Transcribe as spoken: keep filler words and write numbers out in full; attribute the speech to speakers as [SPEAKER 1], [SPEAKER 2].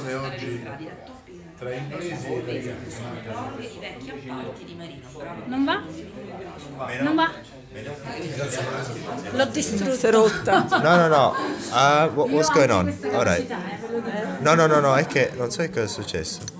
[SPEAKER 1] come oggi tra imprese e
[SPEAKER 2] i vecchi appalti di Marino.
[SPEAKER 3] Non va? Non va? L'ho distrutta.
[SPEAKER 4] rotta.
[SPEAKER 5] No, no, no. Uh, what, what's going on? All right. No, no, no, no, è che non so che cosa è successo.